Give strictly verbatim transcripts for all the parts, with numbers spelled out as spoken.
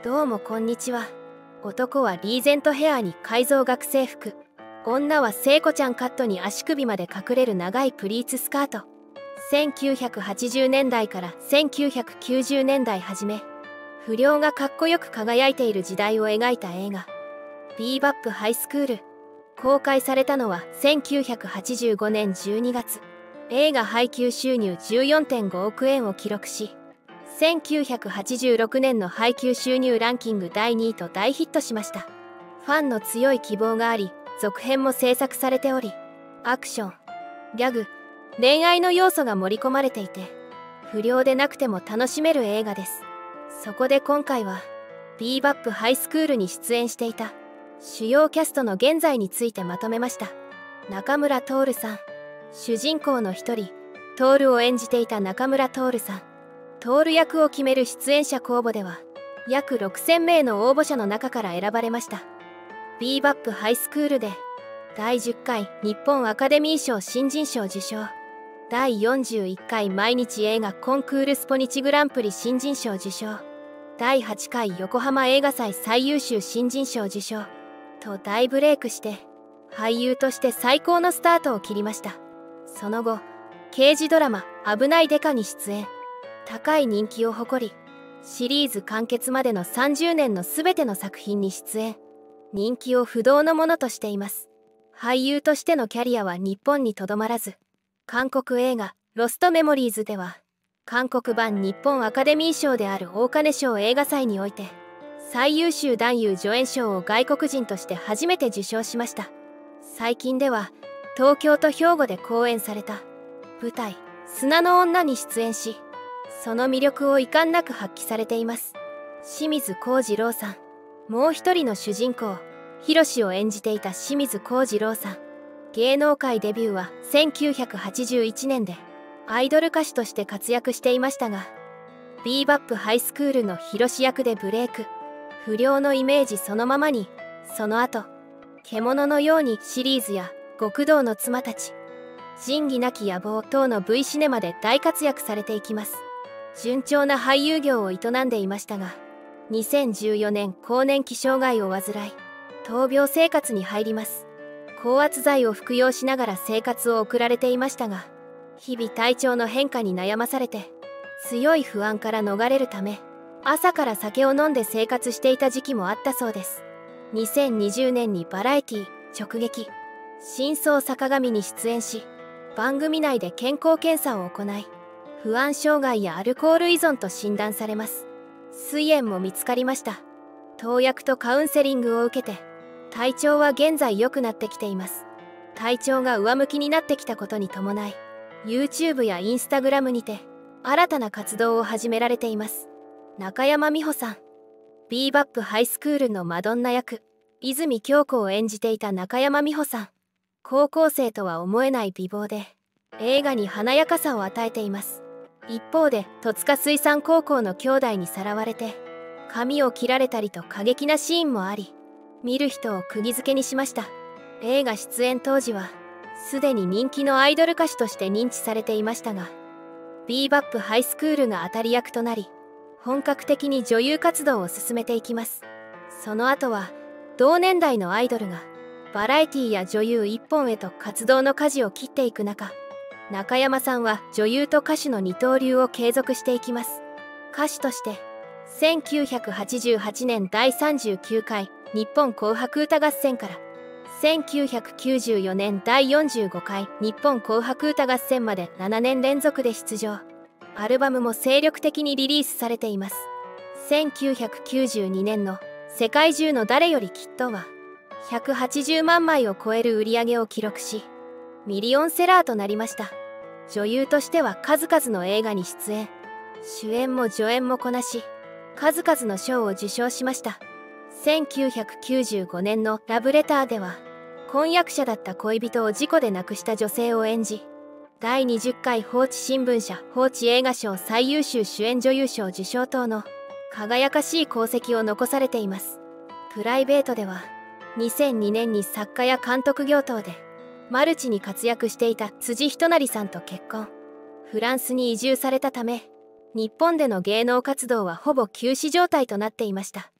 どうもこんにちは。男はリーゼントヘアに改造学生服、女は聖子ちゃんカットに足首まで隠れる長いプリーツスカート。せんきゅうひゃくはちじゅうねんだいからせんきゅうひゃくきゅうじゅうねんだい初め、不良がかっこよく輝いている時代を描いた映画「ビーバップハイスクール」。公開されたのはせんきゅうひゃくはちじゅうごねんじゅうにがつ。映画配給収入 じゅうよんてんごおくえんを記録し、せんきゅうひゃくはちじゅうろくねんの配給収入ランキングだいにいと大ヒットしました。ファンの強い希望があり、続編も制作されており、アクション、ギャグ、恋愛の要素が盛り込まれていて、不良でなくても楽しめる映画です。そこで今回はビーバップハイスクールに出演していた主要キャストの現在についてまとめました。中村徹さん、主人公の一人徹を演じていた中村徹さん。徹役を決める出演者公募では約ろくせんめいの応募者の中から選ばれました。ビーバップハイスクールでだいじゅっかい日本アカデミー賞新人賞受賞、だいよんじゅういっかい毎日映画コンクールスポニチグランプリ新人賞受賞、だいはちかい横浜映画祭最優秀新人賞受賞と大ブレイクして、俳優として最高のスタートを切りました。その後、刑事ドラマ「危ないデカ」に出演。高い人気を誇り、シリーズ完結までのさんじゅうねんのすべての作品に出演。人気を不動のものとしています。俳優としてのキャリアは日本にとどまらず、韓国映画「ロストメモリーズ」では韓国版日本アカデミー賞である大金賞映画祭において最優秀男優助演賞を外国人として初めて受賞しました。最近では東京と兵庫で公演された舞台「砂の女」に出演し、その魅力を遺憾なく発揮されています。清水幸次郎さん、もう一人の主人公ヒロシを演じていた清水幸次郎さん。芸能界デビューはせんきゅうひゃくはちじゅういちねんでアイドル歌手として活躍していましたが、ビーバップハイスクールのヒロシ役でブレイク。不良のイメージそのままに、その後獣のようにシリーズや極道の妻たち、仁義なき野望等の ブイ シネマで大活躍されていきます。順調な俳優業を営んでいましたが、にせんじゅうよねん更年期障害を患い闘病生活に入ります。高圧剤を服用しながら生活を送られていましたが、日々体調の変化に悩まされて強い不安から逃れるため朝から酒を飲んで生活していた時期もあったそうです。にせんにじゅうねんにバラエティ直撃「真相坂上」に出演し、番組内で健康検査を行い不安障害やアルコール依存と診断されます。膵炎も見つかりました。投薬とカウンセリングを受けて体調は現在良くなってきています。体調が上向きになってきたことに伴い YouTube や Instagram にて新たな活動を始められています。中山美穂さん、ビーバップハイスクールのマドンナ役泉京子を演じていた中山美穂さん。高校生とは思えない美貌で映画に華やかさを与えています。一方で戸塚水産高校の兄弟にさらわれて髪を切られたりと過激なシーンもあり、見る人を釘付けにしました。映画出演当時はすでに人気のアイドル歌手として認知されていましたが、ビーバップハイスクールが当たり役となり本格的に女優活動を進めていきます。その後は同年代のアイドルがバラエティや女優一本へと活動の舵を切っていく中、中山さんは女優と歌手の二刀流を継続していきます。歌手としてせんきゅうひゃくはちじゅうはちねんだいさんじゅうきゅうかい日本紅白歌合戦からせんきゅうひゃくきゅうじゅうよねんだいよんじゅうごかい日本紅白歌合戦までななねんれんぞくで出場。アルバムも精力的にリリースされています。せんきゅうひゃくきゅうじゅうにねんの「世界中の誰よりきっと」はひゃくはちじゅうまんまいを超える売り上げを記録しミリオンセラーとなりました。女優としては数々の映画に出演、主演も助演もこなし数々の賞を受賞しました。せんきゅうひゃくきゅうじゅうごねんの「ラブレター」では婚約者だった恋人を事故で亡くした女性を演じ、だいにじゅっかい報知新聞社報知映画賞最優秀主演女優賞受賞等の輝かしい功績を残されています。プライベートではにせんにねんに作家や監督業等でマルチに活躍していた辻仁成さんと結婚。フランスに移住されたため日本での芸能活動はほぼ休止状態となっていました。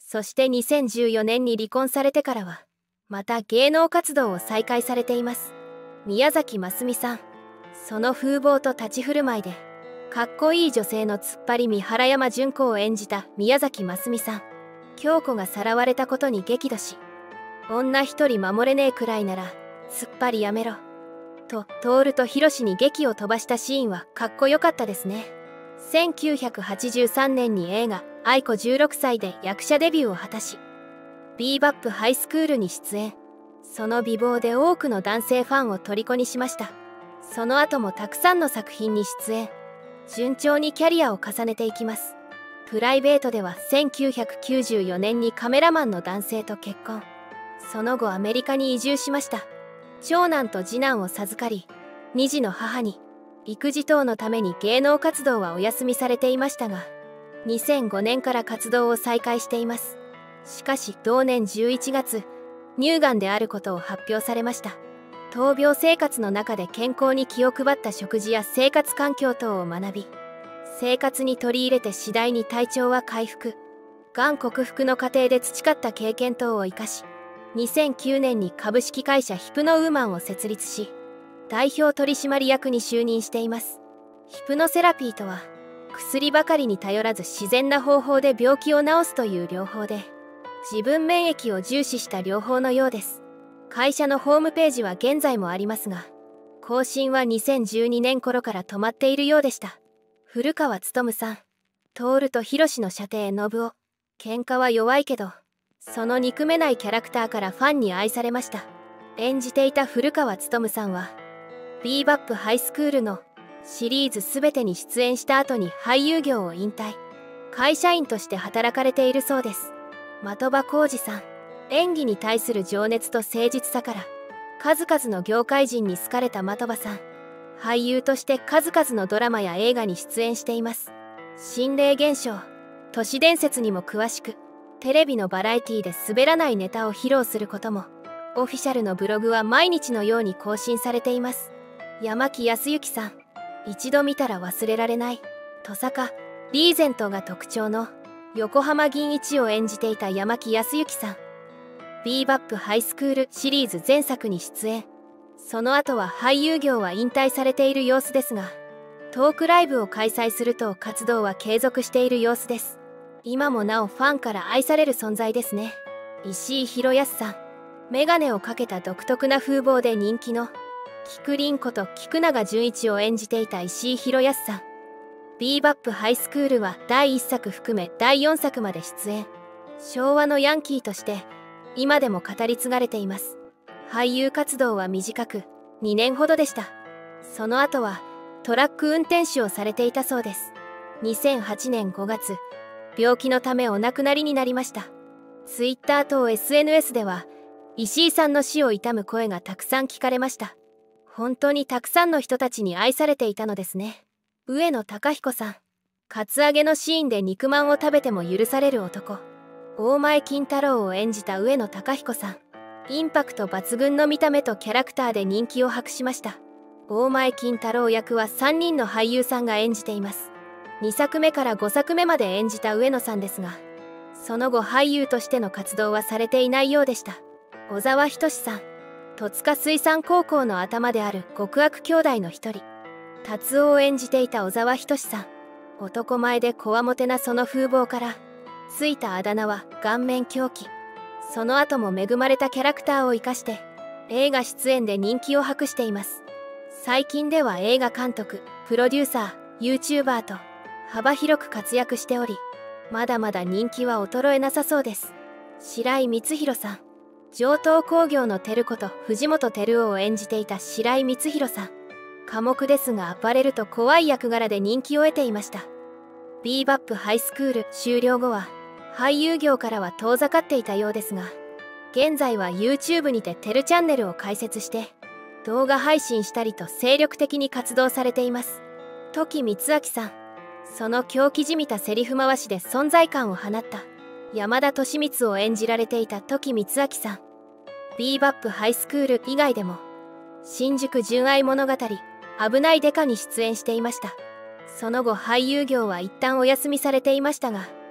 そしてにせんじゅうよねんに離婚されてからはまた芸能活動を再開されています。宮崎真澄さん、その風貌と立ち振る舞いでかっこいい女性の突っ張り三原山純子を演じた宮崎真澄さん、京子がさらわれたことに激怒し、女一人守れねえくらいなら突っ張りやめろと徹と博に檄を飛ばしたシーンはかっこよかったですね。せんきゅうひゃくはちじゅうさんねんに映画「愛子じゅうろくさい」で役者デビューを果たし、ビーバップハイスクールに出演。その美貌で多くの男性ファンを虜にしました。その後もたくさんの作品に出演。順調にキャリアを重ねていきます。プライベートではせんきゅうひゃくきゅうじゅうよねんにカメラマンの男性と結婚。その後アメリカに移住しました。長男と次男を授かり、に児の母に。育児等のために芸能活動はお休みされていましたが、にせんごねんから活動を再開しています。しかし同年じゅういちがつ、乳がんであることを発表されました。闘病生活の中で健康に気を配った食事や生活環境等を学び、生活に取り入れて次第に体調は回復。がん克服の過程で培った経験等を生かし、にせんきゅうねんに株式会社ヒプノウーマンを設立し、代表取締役に就任しています。ヒプノセラピーとは、薬ばかりに頼らず自然な方法で病気を治すという療法で、自分免疫を重視した療法のようです。会社のホームページは現在もありますが、更新はにせんじゅうにねん頃から止まっているようでした。古川勉さん、徹と博の舎弟信夫。喧嘩は弱いけど、その憎めないキャラクターからファンに愛されました。演じていた古川勉さんは、ビーバップハイスクールのシリーズ全てに出演した後に俳優業を引退。会社員として働かれているそうです。的場浩司さん、演技に対する情熱と誠実さから数々の業界人に好かれた的場さん。俳優として数々のドラマや映画に出演しています。心霊現象、都市伝説にも詳しく、テレビのバラエティで滑らないネタを披露することも。オフィシャルのブログは毎日のように更新されています。山木康之さん、一度見たら忘れられないトサカリーゼントが特徴の横浜銀一を演じていた山木康之さん。ビーバップハイスクールシリーズ前作に出演。その後は俳優業は引退されている様子ですが、トークライブを開催すると活動は継続している様子です。今もなおファンから愛される存在ですね。石井宏康さん、メガネをかけた独特な風貌で人気の菊凛子と菊永純一を演じていた石井宏康さん。ビーバップハイスクールはだいいっさく含めだいよんさくまで出演。昭和のヤンキーとして今でも語り継がれています。俳優活動は短くにねんほどでした。その後はトラック運転手をされていたそうです。にせんはちねんごがつ、病気のためお亡くなりになりました。ツイッター等 エスエヌエス では石井さんの死を悼む声がたくさん聞かれました。本当にたくさんの人たちに愛されていたのですね。上野貴彦さん、カツアゲのシーンで肉まんを食べても許される男。大前金太郎を演じた上野貴彦さん。インパクト抜群の見た目とキャラクターで人気を博しました。大前金太郎役はさんにんの俳優さんが演じています。にさくめからごさくめまで演じた上野さんですが、その後俳優としての活動はされていないようでした。小沢仁志さん、戸塚水産高校の頭である極悪兄弟の一人、達夫を演じていた小沢仁志さん。男前でこわもてなその風貌からついたあだ名は顔面狂気。その後も恵まれたキャラクターを生かして映画出演で人気を博しています。最近では映画監督、プロデューサー、YouTuber と幅広く活躍しており、まだまだ人気は衰えなさそうです。白井光弘さん、上東工業の照子と藤本照夫を演じていた白井光弘さん。寡黙ですがアパレルと怖い役柄で人気を得ていました。ビーバップハイスクール終了後は俳優業からは遠ざかっていたようですが、現在は YouTube にてテルチャンネルを開設して動画配信したりと精力的に活動されています。時光明さん、その狂気じみたセリフ回しで存在感を放った山田利光を演じられていた時光明さん。ビーバップハイスクール以外でも新宿純愛物語、危ないデカに出演していました。その後俳優業は一旦お休みされていましたが、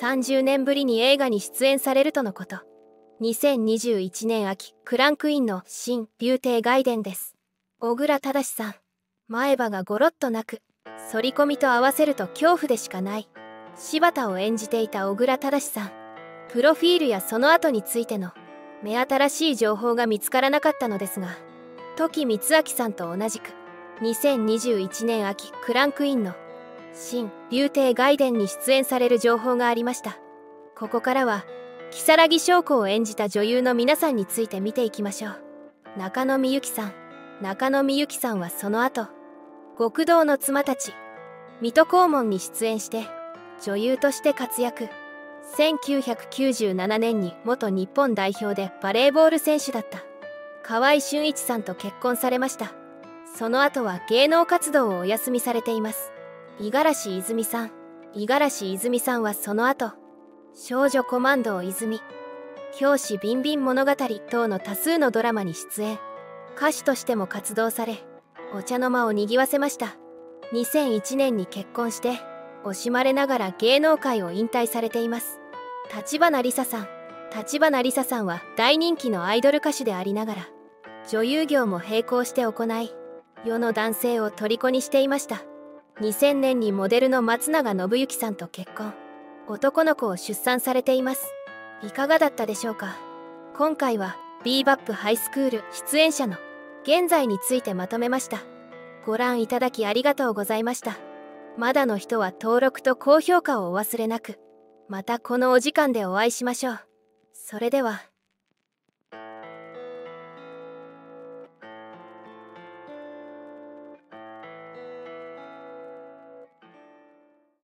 さんじゅうねんぶりに映画に出演されるとのこと。にせんにじゅういちねん秋、クランクインの新竜亭外伝です。小倉忠さん。前歯がゴロッとなく、反り込みと合わせると恐怖でしかない。柴田を演じていた小倉忠さん。プロフィールやその後についての目新しい情報が見つからなかったのですが、時光明さんと同じくにせんにじゅういちねん秋クランクインの新竜亭外伝に出演される情報がありました。ここからは如月翔子を演じた女優の皆さんについて見ていきましょう。中野みゆきさん。中野みゆきさんはその後極道の妻たち水戸黄門に出演して女優として活躍。せんきゅうひゃくきゅうじゅうななねんに元日本代表でバレーボール選手だった河合俊一さんと結婚されました。その後は芸能活動をお休みされています。五十嵐泉さん。五十嵐泉さんはその後少女コマンド泉、教師ビンビン物語等の多数のドラマに出演。歌手としても活動されお茶の間を賑わせました。にせんいちねんに結婚して惜しまれながら芸能界を引退されています。立花梨沙さん。立花梨沙さんは大人気のアイドル歌手でありながら女優業も並行して行い世の男性を虜にしていました。にせんねんにモデルの松永信之さんと結婚。男の子を出産されています。いかがだったでしょうか。今回はビーバップハイスクール出演者の現在についてまとめました。ご覧いただきありがとうございました。まだの人は登録と高評価をお忘れなく。またこのお時間でお会いしましょう。それでは。